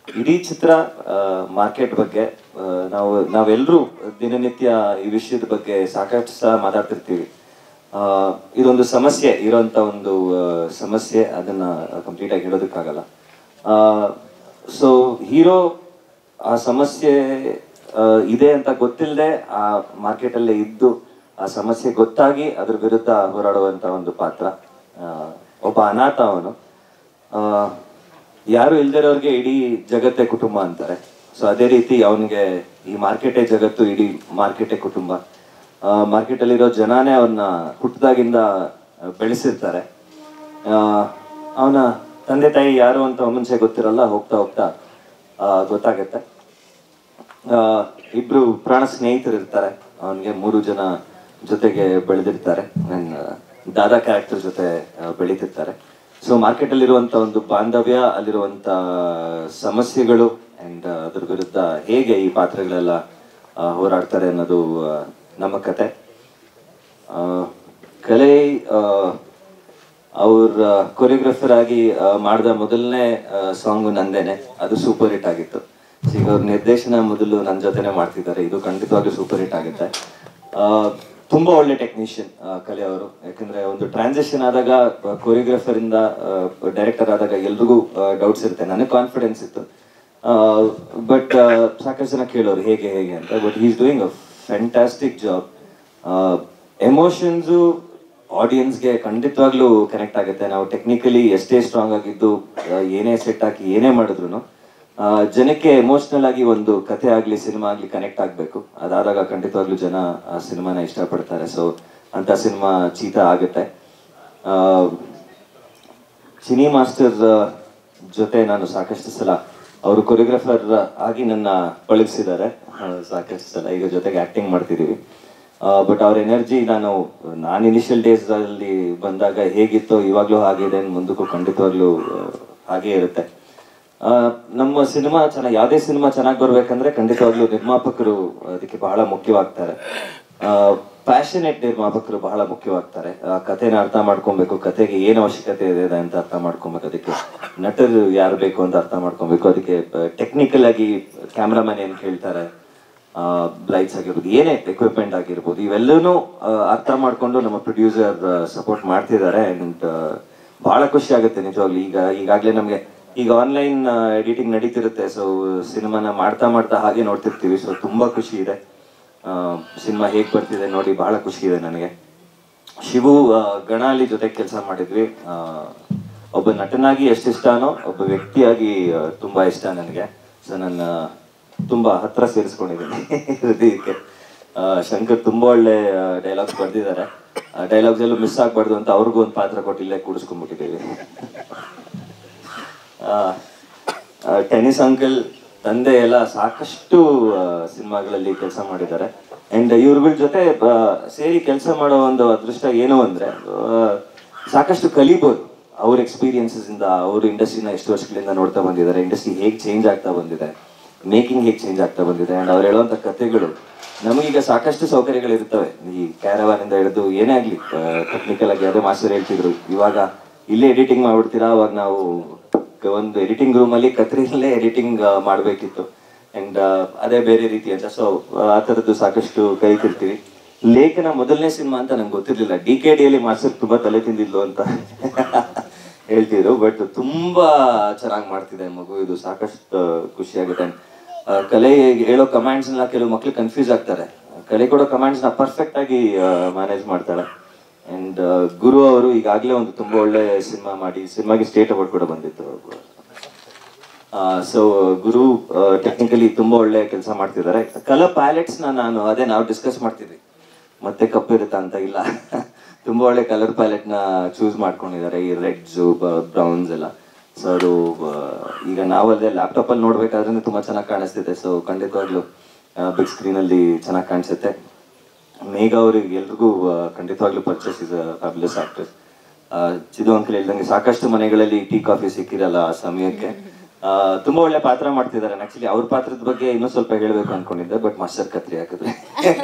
ಇಡೀ ಚಿತ್ರ ಮಾರ್ಕೆಟ್ ಬಗ್ಗೆ ನಾವೆಲ್ಲರೂ ದಿನನಿತ್ಯ ಈ ವಿಷಯದ ಬಗ್ಗೆ ಸಾಕಷ್ಟು ಸಹ ಮಾತಾಡ್ತಿರ್ತೀವಿ. ಇದೊಂದು ಸಮಸ್ಯೆ ಇರೋಂಥ ಒಂದು ಸಮಸ್ಯೆ, ಅದನ್ನ ಕಂಪ್ಲೀಟ್ ಆಗಿ ಹೇಳೋದಕ್ಕಾಗಲ್ಲ. ಸೊ ಹೀರೋ ಆ ಸಮಸ್ಯೆ ಇದೆ ಅಂತ ಗೊತ್ತಿಲ್ಲದೆ ಆ ಮಾರ್ಕೆಟಲ್ಲೇ ಇದ್ದು ಆ ಸಮಸ್ಯೆ ಗೊತ್ತಾಗಿ ಅದ್ರ ವಿರುದ್ಧ ಹೋರಾಡುವಂಥ ಒಂದು ಪಾತ್ರ. ಒಬ್ಬ ಅನಾಥ ಅವನು. ಯಾರು ಇಲ್ದಿರೋರಿಗೆ ಇಡೀ ಜಗತ್ತೇ ಕುಟುಂಬ ಅಂತಾರೆ. ಸೊ ಅದೇ ರೀತಿ ಅವನಿಗೆ ಈ ಮಾರ್ಕೆಟೇ ಜಗತ್ತು, ಇಡೀ ಮಾರ್ಕೆಟೇ ಕುಟುಂಬ. ಮಾರ್ಕೆಟಲ್ಲಿರೋ ಜನನೇ ಅವನ್ನ ಹುಟ್ಟಿದಾಗಿಂದ ಬೆಳೆಸಿರ್ತಾರೆ. ಅವನ ತಂದೆ ತಾಯಿ ಯಾರು ಅಂತ ಮುಂಚೆ ಗೊತ್ತಿರಲ್ಲ, ಹೋಗ್ತಾ ಹೋಗ್ತಾ ಗೊತ್ತಾಗತ್ತೆ. ಇಬ್ರು ಪ್ರಾಣ ಸ್ನೇಹಿತರು ಇರ್ತಾರೆ. ಅವನಿಗೆ 3 ಜನ ಜೊತೆಗೆ ಬೆಳೆದಿರ್ತಾರೆ. ದಾದಾ ಕ್ಯಾರೆಕ್ಟರ್ ಜೊತೆ ಬೆಳೀತಿರ್ತಾರೆ. ಸೊ ಮಾರ್ಕೆಟಲ್ಲಿರುವಂಥ ಒಂದು ಬಾಂಧವ್ಯ, ಅಲ್ಲಿರುವಂಥ ಸಮಸ್ಯೆಗಳು ಆ್ಯಂಡ್ ಅದ್ರ ವಿರುದ್ಧ ಹೇಗೆ ಈ ಪಾತ್ರಗಳೆಲ್ಲ ಹೋರಾಡ್ತಾರೆ ಅನ್ನೋದು ನಮ್ಮ ಕತೆ. ಕಲೆ ಅವ್ರ ಕೊರಿಯೋಗ್ರಫರ್ ಆಗಿ ಮಾಡಿದ ಮೊದಲನೇ ಸಾಂಗು ನಂದೇನೆ, ಅದು ಸೂಪರ್ ಹಿಟ್ ಆಗಿತ್ತು. ಈಗ ಅವ್ರ ನಿರ್ದೇಶನ ಮೊದಲು ನನ್ನ ಜೊತೆನೆ ಮಾಡ್ತಿದ್ದಾರೆ, ಇದು ಖಂಡಿತವಾಗ್ಲೂ ಸೂಪರ್ ಹಿಟ್ ಆಗುತ್ತೆ. ತುಂಬಾ ಒಳ್ಳೆ ಟೆಕ್ನಿಷಿಯನ್ ಕಲೆ ಅವರು. ಯಾಕಂದ್ರೆ ಒಂದು ಟ್ರಾನ್ಸಿಷನ್ ಆದಾಗ ಕೊರಿಯೋಗ್ರಫರ್ ಇಂದ ಡೈರೆಕ್ಟರ್ ಆದಾಗ ಎಲ್ರಿಗೂ ಡೌಟ್ಸ್ ಇರುತ್ತೆ. ನನಗೆ ಕಾನ್ಫಿಡೆನ್ಸ್ ಇತ್ತು, ಬಟ್ ಸಾಕಷ್ಟು ಜನ ಕೇಳೋರು ಹೇಗೆ ಹೇಗೆ ಅಂತ. But he is doing a fantastic job. Emotions ಆಡಿಯನ್ಸ್ಗೆ ಖಂಡಿತವಾಗ್ಲೂ ಕನೆಕ್ಟ್ ಆಗುತ್ತೆ. ನಾವು ಟೆಕ್ನಿಕಲಿ ಎಷ್ಟೇ ಸ್ಟ್ರಾಂಗ್ ಆಗಿದ್ದು, ಏನೇ ಸೆಟ್ ಹಾಕಿ ಏನೇ ಮಾಡಿದ್ರು ಜನಕ್ಕೆ ಎಮೋಷ್ನಲ್ ಆಗಿ ಒಂದು ಕಥೆ ಆಗಲಿ ಸಿನಿಮಾ ಆಗಲಿ ಕನೆಕ್ಟ್ ಆಗಬೇಕು. ಅದಾದಾಗ ಖಂಡಿತವಾಗ್ಲೂ ಜನ ಆ ಸಿನಿಮಾನ ಇಷ್ಟಪಡ್ತಾರೆ. ಸೊ ಅಂತ ಸಿನಿಮಾ ಚೀತಾ ಆಗುತ್ತೆ. ಚಿನಿ ಮಾಸ್ಟರ್ ಜೊತೆ ನಾನು ಸಾಕಷ್ಟು ಸಲ ಅವರು ಕೊರಿಯೋಗ್ರಫರ್ ಆಗಿ ನನ್ನ ಪಳಗಿಸಿದ್ದಾರೆ ಸಾಕಷ್ಟು ಸಲ. ಈಗ ಜೊತೆಗೆ ಆ್ಯಕ್ಟಿಂಗ್ ಮಾಡ್ತಿದ್ದೀವಿ. ಬಟ್ ಅವ್ರ ಎನರ್ಜಿ ನಾನು ಇನಿಷಿಯಲ್ ಡೇಸ್ ಅಲ್ಲಿ ಬಂದಾಗ ಹೇಗಿತ್ತೋ ಇವಾಗಲೂ ಹಾಗಿದೆ, ಮುಂದಕ್ಕೂ ಖಂಡಿತವಾಗ್ಲೂ ಹಾಗೇ ಇರುತ್ತೆ. ನಮ್ಮ ಸಿನಿಮಾ ಯಾವುದೇ ಸಿನಿಮಾ ಚೆನ್ನಾಗಿ ಬರ್ಬೇಕಂದ್ರೆ ಖಂಡಿತವಾಗ್ಲೂ ನಿರ್ಮಾಪಕರು ಅದಕ್ಕೆ ಬಹಳ ಮುಖ್ಯವಾಗ್ತಾರೆ. ಪ್ಯಾಷನೇಟ್ ನಿರ್ಮಾಪಕರು ಬಹಳ ಮುಖ್ಯವಾಗ್ತಾರೆ. ಆ ಕಥೆನ ಅರ್ಥ ಮಾಡ್ಕೊಬೇಕು, ಕಥೆಗೆ ಏನು ಅವಶ್ಯಕತೆ ಇದೆ ಅಂತ ಅರ್ಥ ಮಾಡ್ಕೊಬೇಕು, ಅದಕ್ಕೆ ನಟರು ಯಾರು ಬೇಕು ಅಂತ ಅರ್ಥ ಮಾಡ್ಕೊಬೇಕು, ಅದಕ್ಕೆ ಟೆಕ್ನಿಕಲ್ ಆಗಿ ಕ್ಯಾಮ್ರಾಮನ್ ಏನು ಕೇಳ್ತಾರೆ, ಲೈಟ್ಸ್ ಆಗಿರ್ಬೋದು, ಏನೇ ಎಕ್ವಿಪ್ಮೆಂಟ್ ಆಗಿರ್ಬೋದು, ಇವೆಲ್ಲನೂ ಅರ್ಥ ಮಾಡ್ಕೊಂಡು ನಮ್ಮ ಪ್ರೊಡ್ಯೂಸರ್ ಸಪೋರ್ಟ್ ಮಾಡ್ತಿದ್ದಾರೆ. ಅಂಡ್ ಬಹಳ ಖುಷಿ ಆಗುತ್ತೆ ನಿಜವಾಗ್ಲೂ. ಈಗಾಗಲೇ ನಮಗೆ ಈಗ ಆನ್ಲೈನ್ ಎಡಿಟಿಂಗ್ ನಡೀತಿರುತ್ತೆ. ಸೊ ಸಿನಿಮಾನ ಮಾಡ್ತಾ ಹಾಗೆ ನೋಡ್ತಿರ್ತೀವಿ. ಸೊ ತುಂಬಾ ಖುಷಿ ಇದೆ. ಸಿನಿಮಾ ಹೇಗೆ ಬರ್ತಿದೆ ನೋಡಿ, ಬಹಳ ಖುಷಿ ಇದೆ ನನಗೆ. ಶಿವು ಗಣಾಲಿ ಜೊತೆ ಕೆಲಸ ಮಾಡಿದ್ವಿ. ಒಬ್ಬ ನಟನಾಗಿ ಎಷ್ಟು ಇಷ್ಟನೋ ಒಬ್ಬ ವ್ಯಕ್ತಿಯಾಗಿ ತುಂಬಾ ಇಷ್ಟ ನನಗೆ. ಸೊ ನನ್ನ ತುಂಬಾ ಹತ್ರ ಸೇರಿಸ್ಕೊಂಡಿದ್ದೀನಿ ಹೃದಯಕ್ಕೆ. ಶಂಕರ್ ತುಂಬಾ ಒಳ್ಳೆ ಡೈಲಾಗ್ಸ್ ಬರ್ದಿದ್ದಾರೆ. ಡೈಲಾಗ್ಸ್ ಎಲ್ಲೂ ಮಿಸ್ ಆಗ್ಬಾರ್ದು ಅಂತ ಅವ್ರಿಗೂ ಒಂದು ಪಾತ್ರ ಕೊಟ್ಟು ಇಲ್ಲೇ ಕೂಡಿಸ್ಕೊಂಡ್ಬಿಟ್ಟಿದ್ದೀವಿ. ಟೆನ್ನಿಸ್ ಅಂಕಲ್ ತಂದೆ ಎಲ್ಲ ಸಾಕಷ್ಟು ಸಿನಿಮಾಗಳಲ್ಲಿ ಕೆಲಸ ಮಾಡಿದ್ದಾರೆ. ಅಂಡ್ ಇವ್ರಗಳ ಜೊತೆ ಸೇರಿ ಕೆಲಸ ಮಾಡೋ ಒಂದು ಅದೃಷ್ಟ ಏನು ಅಂದ್ರೆ ಸಾಕಷ್ಟು ಕಲಿಬೋದು. ಅವ್ರ ಎಕ್ಸ್ಪೀರಿಯನ್ಸಸ್ ಇಂದ. ಅವರು ಇಂಡಸ್ಟ್ರಿನ ಎಷ್ಟು ವರ್ಷಗಳಿಂದ ನೋಡ್ತಾ ಬಂದಿದ್ದಾರೆ, ಇಂಡಸ್ಟ್ರಿ ಹೇಗೆ ಚೇಂಜ್ ಆಗ್ತಾ ಬಂದಿದೆ, ಮೇಕಿಂಗ್ ಹೇಗೆ ಚೇಂಜ್ ಆಗ್ತಾ ಬಂದಿದೆ. ಅಂಡ್ ಅವ್ರು ಹೇಳುವಂಥ ಕಥೆಗಳು ನಮಗೀಗ ಸಾಕಷ್ಟು ಸೌಕರ್ಯಗಳಿರ್ತವೆ. ಈ ಕ್ಯಾರವಾನ್ ಇಂದ ಹಿಡಿದು ಏನೇ ಆಗಲಿ ಟೆಕ್ನಿಕಲ್ ಆಗಿ ಅದೇ ಮಾಸ್ಟರ್ ಹೇಳ್ತಿದ್ರು, ಇವಾಗ ಇಲ್ಲೇ ಎಡಿಟಿಂಗ್ ಮಾಡ್ಬಿಡ್ತೀರಾ, ಅವಾಗ ನಾವು ಒಂದು ಎಡಿಟಿಂಗ್ ರೂಮಲ್ಲಿ ಕತ್ರಿಯಲ್ಲೇ ಎಡಿಟಿಂಗ್ ಮಾಡಬೇಕಿತ್ತು. ಅಂಡ್ ಅದೇ ಬೇರೆ ರೀತಿ ಅಂತ. ಸೊ ಆ ಥರದ್ದು ಸಾಕಷ್ಟು ಕಲಿತಿರ್ತೀವಿ. ಲೇಖನ ಮೊದಲನೇ ಸಿನಿಮಾ ಅಂತ ನಂಗೆ ಗೊತ್ತಿರಲಿಲ್ಲ. DKDಯಲ್ಲಿ ಮಾಸ್ಟರ್ ತುಂಬಾ ತಲೆ ತಿಂದಿದ್ಲು ಅಂತ ಹೇಳ್ತಿದ್ರು. ಬಟ್ ತುಂಬಾ ಚೆನ್ನಾಗಿ ಮಾಡ್ತಿದೆ ಮಗು, ಇದು ಸಾಕಷ್ಟು ಖುಷಿ ಆಗುತ್ತೆ. ಕಲೆ ಹೇಳೋ ಕಮಾಂಡ್ಸ್ ಎಲ್ಲ ಕೆಲವು ಮಕ್ಳು ಕನ್ಫ್ಯೂಸ್ ಆಗ್ತಾರೆ. ಕಲೆ ಕೊಡೋ ಕಮಾಂಡ್ಸ್ ನ ಪರ್ಫೆಕ್ಟ್ ಆಗಿ ಮ್ಯಾನೇಜ್ ಮಾಡ್ತಾಳೆ. ಅಂಡ್ ಗುರು ಅವರು ಈಗಾಗಲೇ ಒಂದು ತುಂಬಾ ಒಳ್ಳೆ ಸಿನಿಮಾ ಮಾಡಿ ಸಿನಿಮಾಗೆ ಸ್ಟೇಟ್ ಅವಾರ್ಡ್ ಕೂಡ ಬಂದಿತ್ತು. ಸೊ ಗುರು ಟೆಕ್ನಿಕಲಿ ತುಂಬಾ ಒಳ್ಳೆ ಕೆಲಸ ಮಾಡ್ತಿದ್ದಾರೆ. ಕಲರ್ ಪ್ಯಾಲೆಟ್ಸ್ ನಾವು ಡಿಸ್ಕಸ್ ಮಾಡ್ತಿದ್ವಿ, ಮತ್ತೆ ಕಪ್ಪಿರುತ್ತಾ ಅಂತ ಇಲ್ಲ. ತುಂಬಾ ಒಳ್ಳೆ ಕಲರ್ ಪ್ಯಾಲೆಟ್ ನ ಚೂಸ್ ಮಾಡ್ಕೊಂಡಿದ್ದಾರೆ, ಈ ರೆಡ್ಸ್ ಬ್ರೌನ್ಸ್ ಎಲ್ಲ. ಸೊ ಅದು ಈಗ ನಾವಲ್ಲೇ ಲ್ಯಾಪ್ಟಾಪ್ ಅಲ್ಲಿ ನೋಡ್ಬೇಕಾದ್ರೆ ತುಂಬಾ ಚೆನ್ನಾಗಿ ಕಾಣಿಸ್ತಿದೆ. ಸೊ ಖಂಡಿತವಾಗ್ಲೂ ಬಿಗ್ ಸ್ಕ್ರೀನ್ ಅಲ್ಲಿ ಚೆನ್ನಾಗಿ ಕಾಣಿಸುತ್ತೆ. ಮೇಘ ಅವ್ರಿಗೆ ಎಲ್ರಿಗೂ ಖಂಡಿತವಾಗ್ಲೂ purchase is fabulous actor. Chidu uncle ಹೇಳ್ದಂಗೆ ಸಾಕಷ್ಟು ಮನೆಗಳಲ್ಲಿ ಟೀ ಕಾಫಿ ಸಿಕ್ಕಿರಲ್ಲ ಆ ಸಮಯಕ್ಕೆ. ತುಂಬಾ ಒಳ್ಳೆ ಪಾತ್ರ ಮಾಡ್ತಿದ್ದಾರೆ. ಆಕ್ಚುಲಿ ಅವ್ರ ಪಾತ್ರದ ಬಗ್ಗೆ ಇನ್ನೂ ಸ್ವಲ್ಪ ಹೇಳ್ಬೇಕು ಅನ್ಕೊಂಡಿದ್ದೆ, ಬಟ್ ಮಾಸ್ಟರ್ ಕತ್ರಿ ಹಾಕಿದ್ರೆ.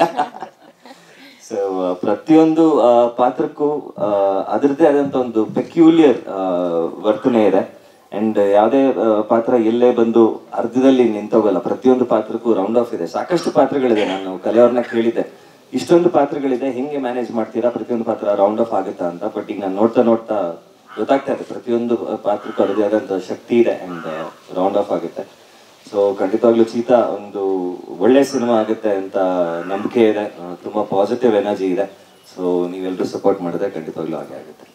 ಸೊ ಪ್ರತಿಯೊಂದು ಪಾತ್ರಕ್ಕೂ ಅದರದ್ದೇ ಆದಂತ ಒಂದು ಪೆಕ್ಯುಲಿಯರ್ ವರ್ತನೆ ಇದೆ. ಆ್ಯಂಡ್ ಯಾವುದೇ ಪಾತ್ರ ಎಲ್ಲೇ ಬಂದು ಅರ್ಧದಲ್ಲಿ ನಿಂತೋಗಲ್ಲ. ಪ್ರತಿಯೊಂದು ಪಾತ್ರಕ್ಕೂ ರೌಂಡ್ ಆಫ್ ಇದೆ. ಸಾಕಷ್ಟು ಪಾತ್ರಗಳಿದೆ. ನಾನು ಕಲೆಯವ್ರನ್ನ ಕೇಳಿದ್ದೆ, ಇಷ್ಟೊಂದು ಪಾತ್ರಗಳಿದೆ, ಹೆಂಗೆ ಮ್ಯಾನೇಜ್ ಮಾಡ್ತೀರಾ, ಪ್ರತಿಯೊಂದು ಪಾತ್ರ ರೌಂಡ್ ಆಫ್ ಆಗುತ್ತಾ ಅಂತ. ಬಟ್ ಈಗ ನಾನು ನೋಡ್ತಾ ನೋಡ್ತಾ ಗೊತ್ತಾಗ್ತಾ ಇದೆ, ಪ್ರತಿಯೊಂದು ಪಾತ್ರಕ್ಕೂ ಅದರದೇ ಆದಂಥ ಶಕ್ತಿ ಇದೆ ಆ್ಯಂಡ್ ರೌಂಡ್ ಆಫ್ ಆಗುತ್ತೆ. ಸೊ ಖಂಡಿತವಾಗ್ಲೂ ಚೀತಾ ಒಂದು ಒಳ್ಳೆ ಸಿನಿಮಾ ಆಗುತ್ತೆ ಅಂತ ನಂಬಿಕೆ ಇದೆ. ತುಂಬ ಪಾಸಿಟಿವ್ ಎನರ್ಜಿ ಇದೆ. ಸೊ ನೀವೆಲ್ಲರೂ ಸಪೋರ್ಟ್ ಮಾಡಿದ್ರೆ ಖಂಡಿತವಾಗ್ಲೂ ಹಾಗೆ ಆಗುತ್ತೆ.